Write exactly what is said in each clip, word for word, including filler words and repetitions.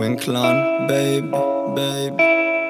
Ruben Clan, baby, baby.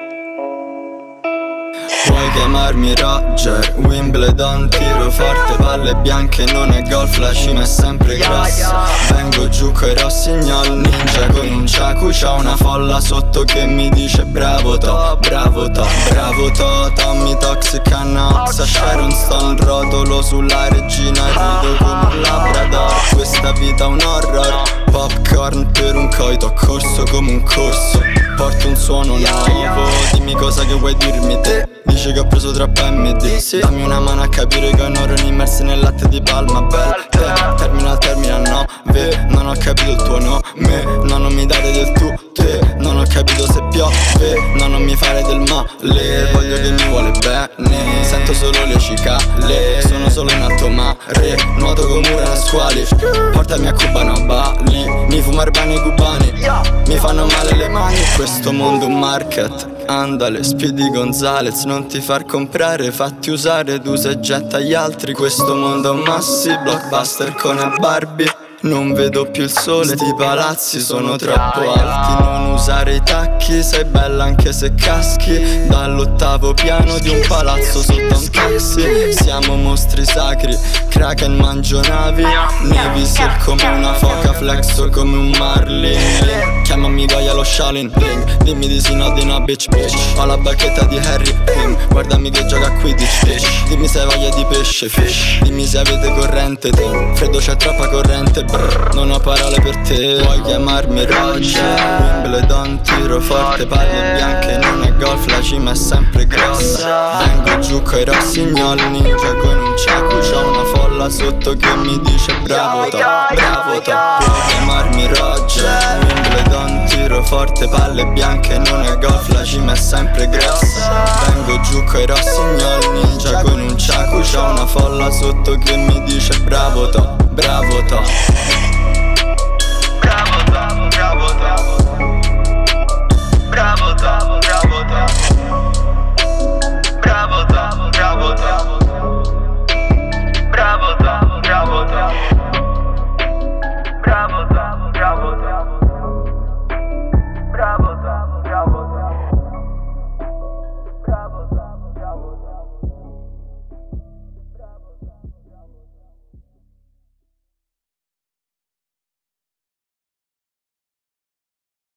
Puoi chiamarmi Roger, Wimbledon, tiro forte, palle bianche, non è golf, la cima è sempre grossa. Vengo giù coi rossignol, ninja con un chaku, c'ho una folla sotto che mi dice bravo to, bravo to, bravo to. Tommy Toxic Annox, Sharon Stone, rotolo sulla regina, rido come un labrador. Questa vita è un horror, popcorn per un coito, corso come un corso. Porto un suono nuovo, dimmi cosa che vuoi dirmi te. Dice che ho preso troppa M D, dammi una mano a capire che ho neuroni immersi nel latte di palma. Bel te, terminal, terminal, no, ve. Non ho capito il tuo nome, no, non mi dare del tu, te. Non ho capito se piove, no, non mi fare del male. Voglio che mi vuole bene, sento solo le cicale. Sono solo in alto mare, nuoto con mura squali. Portami a Cubano a Bali, mi fumo erbani cubani, mi fanno male le mani. Questo mondo è un market, andale, Speedy Gonzales, non ti far comprare, fatti usare, tu se getta gli altri. Questo mondo è un massi, blockbuster con le Barbie. Non vedo più il sole, sti palazzi sono troppo alti. Non usare i tacchi, sei bella anche se caschi. Dall'ottavo piano di un palazzo sotto un taxi. Siamo mostri sacri, Kraken mangio navi. Navy Seal come una foca, flexo come un marlin. Chiamami Goya lo Shaolin Bling, dimmi di sì no di no bitch bitch. Ho la bacchetta di Harry Pim, guardami che gioca a Quidditch bitch. Dimmi se hai voglia di pesce fish, dimmi se avete corrente te. Freddo c'è troppa corrente brr, non ho parole per te. Puoi chiamarmi Roger, Wimbledon, tiro forte, palle bianche, non è golf, la cima è sempre grossa. Vengo giù coi rossignol, ninja con un chaku, c'ho una folla sotto che mi dice bravo to, bravo to. Puoi chiamarmi Roger, Wimbledon, tiro forte, palle bianche, non è golf, la cima è sempre grossa. Vengo giù coi rossignol, ninja con un chaku, c'ho una folla sotto che mi dice bravo to, bravo to.